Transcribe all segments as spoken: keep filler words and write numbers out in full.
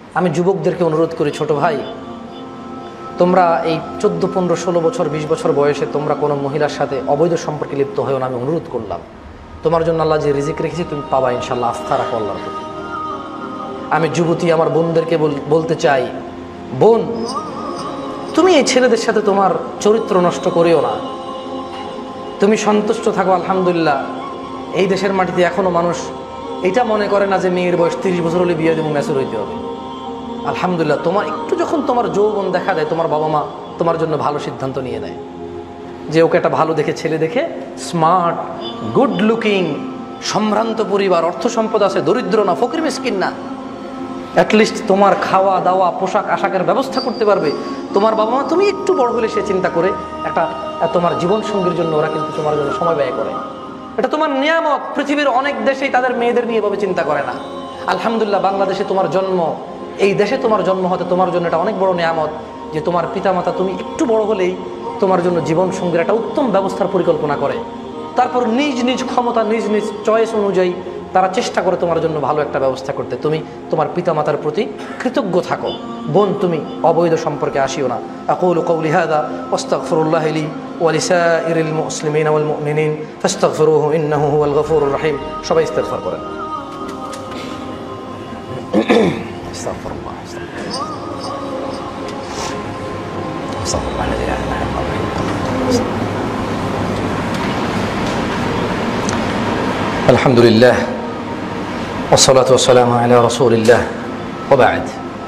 আমি যুবকদেরকে অনুরোধ করি, ছোট ভাই, তোমরা এই চোদ্দো পনেরো ষোলো বছর বিশ বছর বয়সে তোমরা কোনো মহিলার সাথে অবৈধ সম্পর্কে লিপ্ত হয়েও না। আমি অনুরোধ করলাম, তোমার জন্য আল্লাহ যে রিজিক রেখেছি তুমি পাবা ইনশাল্লাহ। আস্থা রাখো আল্লাহর প্রতি। আমি যুবতী আমার বোনদেরকে বলতে চাই, বোন, তুমি এই ছেলেদের সাথে তোমার চরিত্র নষ্ট করিও না। তুমি সন্তুষ্ট থাকো। আলহামদুলিল্লাহ, এই দেশের মাটিতে এখনো মানুষ এটা মনে করে না যে মেয়ের বয়স তিরিশ বছর হলে বিয়ে দেবো, ম্যাচুর হইতে হবে। আলহামদুলিল্লাহ, তোমার একটু যখন তোমার যৌবন দেখা দেয়, তোমার বাবা মা তোমার জন্য ভালো সিদ্ধান্ত নিয়ে নেয় যে ওকে একটা ভালো দেখে ছেলে দেখে, স্মার্ট, গুড লুকিং, সম্ভ্রান্ত পরিবার, অর্থ সম্পদ আছে, দরিদ্র না, ফকির মিসকিন না, অ্যাটলিস্ট তোমার খাওয়া দাওয়া পোশাক আশাকের ব্যবস্থা করতে পারবে তোমার বাবা মা। তুমি একটু বড় হলে সে চিন্তা করে একটা তোমার জীবন সঙ্গীর জন্য ওরা কিন্তু তোমার জন্য সময় ব্যয় করে। এটা তোমার নিয়ামত। পৃথিবীর অনেক দেশেই তাদের মেয়েদের নিয়ে এভাবে চিন্তা করে না। আলহামদুলিল্লাহ, বাংলাদেশে তোমার জন্ম, এই দেশে তোমার জন্ম হতে তোমার জন্য এটা অনেক বড় নিয়ামত যে তোমার পিতামাতা তুমি একটু বড় হলেই তোমার জন্য জীবন সঙ্গীর একটা উত্তম ব্যবস্থার পরিকল্পনা করে। তারপর নিজ নিজ ক্ষমতা, নিজ নিজ চয়েস অনুযায়ী তারা চেষ্টা করে তোমার জন্য ভালো একটা ব্যবস্থা করতে। তুমি তোমার পিতামাতার প্রতি কৃতজ্ঞ থাকো। বোন, তুমি অবৈধ সম্পর্কে আসিও না। আকুলু কওলি হাযা ওয়াস্তাগফিরুল্লাহ লি ওয়া লিসাইরিল মুসলিমিন ওয়াল মুমিনিন ফাস্তাগফিরুহু ইন্নাহু হুয়াল গফুরুর রহিম। সবাই ইস্তিগফার করেন। আস্তাগফিরুল্লাহ আস্তাগফিরুল্লাহ লা ইলাহা ইল্লাল্লাহ। আলহামদুলিল্লাহ ওয়াসসালাতু ওয়াসসালামু আলা রাসূলিল্লাহ ওয়া বা'দ।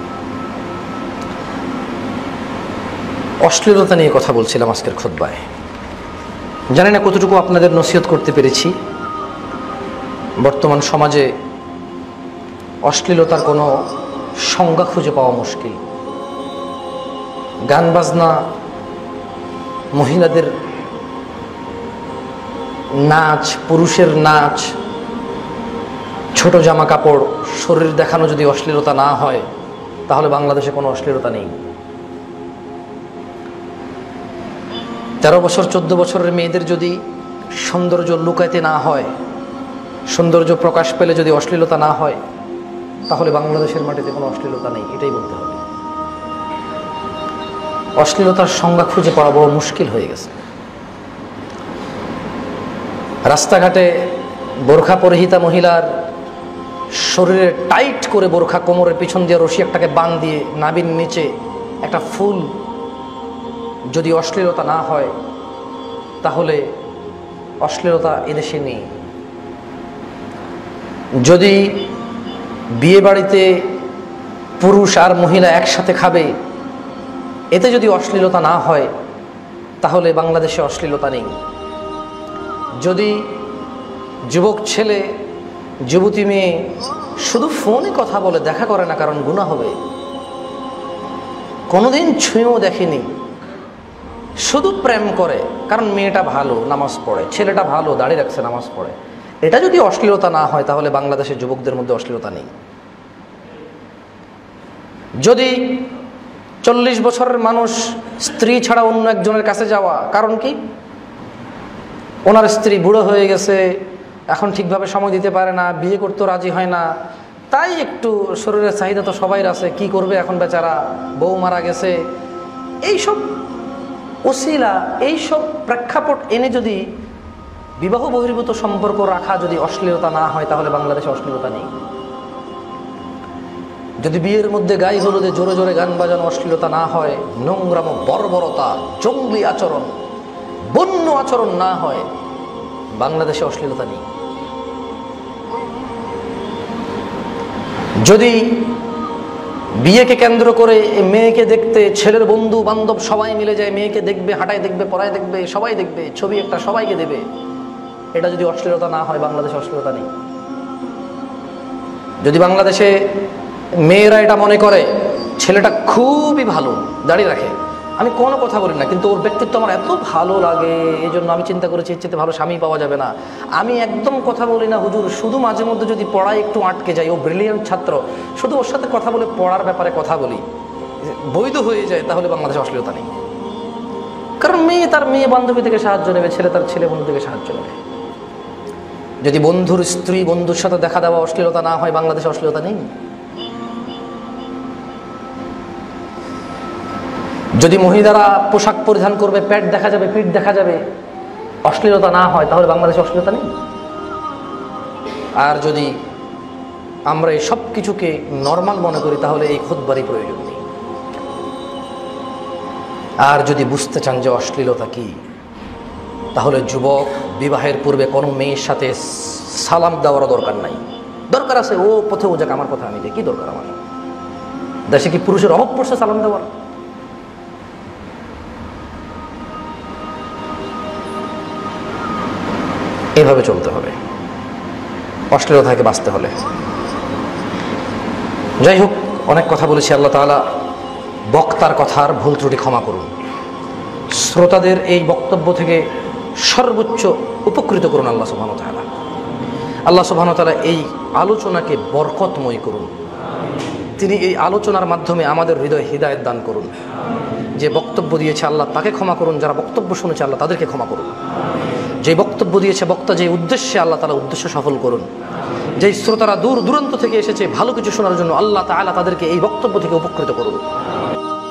অশ্লীলতা নিয়ে কথা বলছিলাম আজকের খুতবায়। জানি না কতটুকু আপনাদের নসিহত করতে পেরেছি। বর্তমান সমাজে অশ্লীলতার কোনো সংজ্ঞা খুঁজে পাওয়া মুশকিল। গান বাজনা, মহিলাদের নাচ, পুরুষের নাচ, ছোট জামা কাপড়, শরীর দেখানো যদি অশ্লীলতা না হয় তাহলে বাংলাদেশে কোনো অশ্লীলতা নেই। তেরো বছর চোদ্দ বছরের মেয়েদের যদি সৌন্দর্য লুকাইতে না হয়, সৌন্দর্য প্রকাশ পেলে যদি অশ্লীলতা না হয় তাহলে বাংলাদেশের মাটিতে কোনো অশ্লীলতা নেই, এটাই বলতে হবে। অশ্লীলতার সংজ্ঞা খুঁজে পাওয়া বড় মুশকিল হয়ে গেছে। রাস্তাঘাটে বোরখা পরিহিতা মহিলার শরীরে টাইট করে বোরখা, কোমরের পিছন দিয়ে রশি একটাকে বান দিয়ে নাভির নিচে একটা ফুল যদি অশ্লীলতা না হয় তাহলে অশ্লীলতা এদেশে নেই। যদি বিয়ে বাড়িতে পুরুষ আর মহিলা একসাথে খাবে, এতে যদি অশ্লীলতা না হয় তাহলে বাংলাদেশে অশ্লীলতা নেই। যদি যুবক ছেলে যুবতী মেয়ে শুধু ফোনে কথা বলে, দেখা করে না কারণ গুনাহ হবে, কোনোদিন ছুঁয়েও দেখেনি, শুধু প্রেম করে কারণ মেয়েটা ভালো নামাজ পড়ে, ছেলেটা ভালো দাড়ি রাখছে নামাজ পড়ে, এটা যদি অশ্লীলতা না হয় তাহলে বাংলাদেশের যুবকদের মধ্যে অশ্লীলতা নেই। যদি চল্লিশ বছরের মানুষ স্ত্রী ছাড়া অন্য একজনের কাছে যাওয়া, কারণ কি? ওনার স্ত্রী বুড়ো হয়ে গেছে, এখন ঠিকভাবে সময় দিতে পারে না, বিয়ে করতেও রাজি হয় না, তাই একটু শরীরের চাহিদা তো সবাই আছে, কি করবে এখন বেচারা, বউ মারা গেছে, এইসব ওসিলা, এইসব প্রেক্ষাপট এনে যদি বিবাহ বহির্ভূত সম্পর্ক রাখা যদি অশ্লীলতা না হয় তাহলে বাংলাদেশে অশ্লীলতা নেই। যদি বিয়ের মধ্যে গায়ে হলুদে জোরে জোরে গান বাজানো অশ্লীলতা না হয়, নোংরাম, বর্বরতা, জঙ্গলি আচরণ, বন্য আচরণ না হয়, বাংলাদেশে অশ্লীলতা নেই। যদি বিয়েকে কেন্দ্র করে মেয়েকে দেখতে ছেলের বন্ধু বান্ধব সবাই মিলে যায়, মেয়েকে দেখবে, হাঁটায় দেখবে, পড়ায় দেখবে, সবাই দেখবে, ছবি একটা সবাইকে দেবে, এটা যদি অশ্লীলতা না হয় বাংলাদেশে অশ্লীলতা নেই। যদি বাংলাদেশে মেয়েরা এটা মনে করে ছেলেটা খুবই ভালো, দাঁড়িয়ে রাখে, আমি কোনো কথা বলি না কিন্তু ওর ব্যক্তিত্ব আমার এত ভালো লাগে, এই জন্য আমি চিন্তা করেছি এর চেয়ে ভালো স্বামী পাওয়া যাবে না, আমি একদম কথা বলি না হুজুর, শুধু মাঝে মধ্যে যদি পড়ায় একটু আটকে যাই, ও ব্রিলিয়ান্ট ছাত্র, শুধু ওর সাথে কথা বলে পড়ার ব্যাপারে কথা বলি, বৈধ হয়ে যায়, তাহলে বাংলাদেশে অশ্লীলতা নেই। কারণ মেয়ে তার মেয়ে বান্ধবী থেকে সাহায্য নেবে, ছেলে তার ছেলে বন্ধু থেকে সাহায্য নেবে। যদি বন্ধুর স্ত্রী বন্ধুর সাথে দেখা দেওয়া অশ্লীলতা না হয় বাংলাদেশে অশ্লীলতা নেই। যদি মহিলারা পোশাক পরিধান করবে, পেট দেখা যাবে, পিঠ দেখা যাবে, অশ্লীলতা না হয়, তাহলে বাংলাদেশে অশ্লীলতা নেই। আর যদি আমরা এই সব কিছুকে নর্মাল মনে করি, তাহলে এই খুতবারই প্রয়োজন নেই। আর যদি বুঝতে চান যে অশ্লীলতা কি, তাহলে যুবক বিবাহের পূর্বে কোনো মেয়ের সাথে সালাম দেওয়ারও দরকার নাই। দরকার আছে ও পথে ও যাক, আমার কথা আমি যাই, কি দরকার আমার? দেশে কি পুরুষের অভাব পড়ছে সালাম দেওয়ার? এভাবে চলতে হবে অশ্লীলতা থেকে বাঁচতে হলে। যাই হোক, অনেক কথা বলেছি। আল্লাহ তাআলা বক্তার কথার ভুল ত্রুটি ক্ষমা করুন, শ্রোতাদের এই বক্তব্য থেকে সর্বোচ্চ উপকৃত করুন আল্লাহ সুবহানাহু ওয়া তাআলা। আল্লাহ সুবহানাহু ওয়া তাআলা এই আলোচনাকে বরকতময় করুন। তিনি এই আলোচনার মাধ্যমে আমাদের হৃদয়ে হিদায়াত দান করুন। যে বক্তব্য দিয়েছে আল্লাহ তাকে ক্ষমা করুন, যারা বক্তব্য শুনেছে আল্লাহ তাদেরকে ক্ষমা করুন। যে বক্তব্য দিয়েছে বক্তা যে উদ্দেশ্যে, আল্লাহ তাআলা উদ্দেশ্য সফল করুন। যেই শ্রোতারা দূর দূরান্ত থেকে এসেছে ভালো কিছু শোনার জন্য, আল্লাহ তাআলা তাদেরকে এই বক্তব্য থেকে উপকৃত করুন।